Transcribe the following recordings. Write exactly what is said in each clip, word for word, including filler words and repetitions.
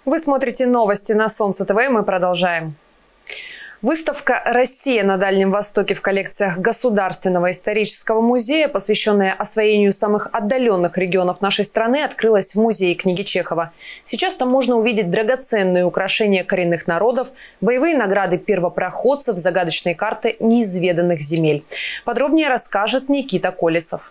Вы смотрите новости на Солнце ТВ, и мы продолжаем. Выставка «Россия на Дальнем Востоке» в коллекциях Государственного исторического музея, посвященная освоению самых отдаленных регионов нашей страны, открылась в музее книги Чехова. Сейчас там можно увидеть драгоценные украшения коренных народов, боевые награды первопроходцев, загадочные карты неизведанных земель. Подробнее расскажет Никита Колесов.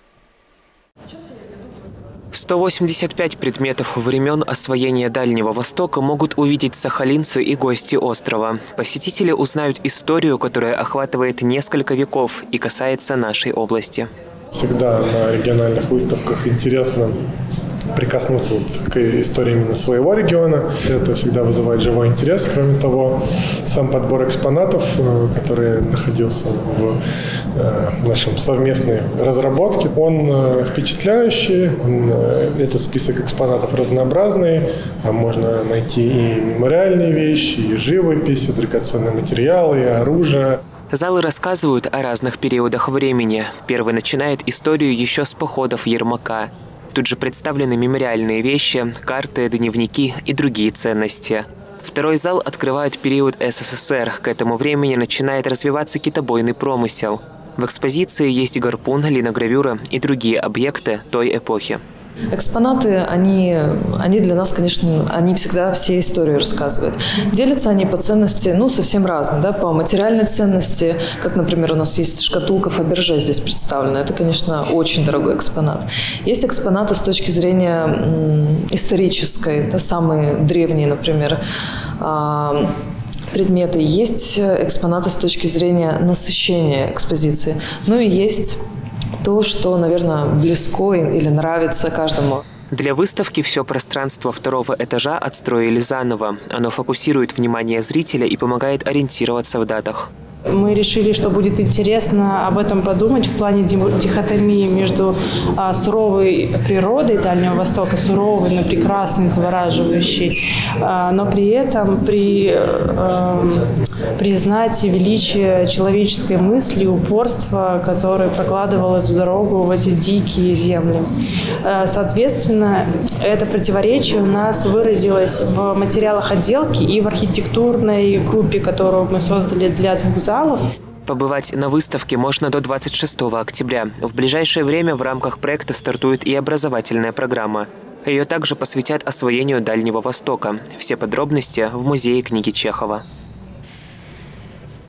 сто восемьдесят пять предметов времен освоения Дальнего Востока могут увидеть сахалинцы и гости острова. Посетители узнают историю, которая охватывает несколько веков и касается нашей области. Всегда на региональных выставках интересно прикоснуться вот к истории именно своего региона. Это всегда вызывает живой интерес. Кроме того, сам подбор экспонатов, который находился в нашем совместной разработке, он впечатляющий. Он, этот список экспонатов разнообразный. Можно найти и мемориальные вещи, и живопись, и драгоценные материалы, и оружие. Залы рассказывают о разных периодах времени. Первый начинает историю еще с походов Ермака. Тут же представлены мемориальные вещи, карты, дневники и другие ценности. Второй зал открывает период СССР. К этому времени начинает развиваться китобойный промысел. В экспозиции есть гарпун, линогравюра и другие объекты той эпохи. Экспонаты, они, они для нас, конечно, они всегда все истории рассказывают. Делятся они по ценности, ну, совсем разные, да, по материальной ценности, как, например, у нас есть шкатулка Фаберже здесь представлена. Это, конечно, очень дорогой экспонат. Есть экспонаты с точки зрения м, исторической, да, самые древние, например, э, предметы. Есть экспонаты с точки зрения насыщения экспозиции. Ну и есть то, что, наверное, близко или нравится каждому. Для выставки все пространство второго этажа отстроили заново. Оно фокусирует внимание зрителя и помогает ориентироваться в датах. Мы решили, что будет интересно об этом подумать в плане дихотомии между а, суровой природой Дальнего Востока, суровой, но прекрасной, завораживающей, а, но при этом при, а, признать величие человеческой мысли, упорства, которое прокладывало эту дорогу в эти дикие земли. А, соответственно, это противоречие у нас выразилось в материалах отделки и в архитектурной группе, которую мы создали для двух залов. Побывать на выставке можно до двадцать шестого октября. В ближайшее время в рамках проекта стартует и образовательная программа. Ее также посвятят освоению Дальнего Востока. Все подробности в музее книги Чехова.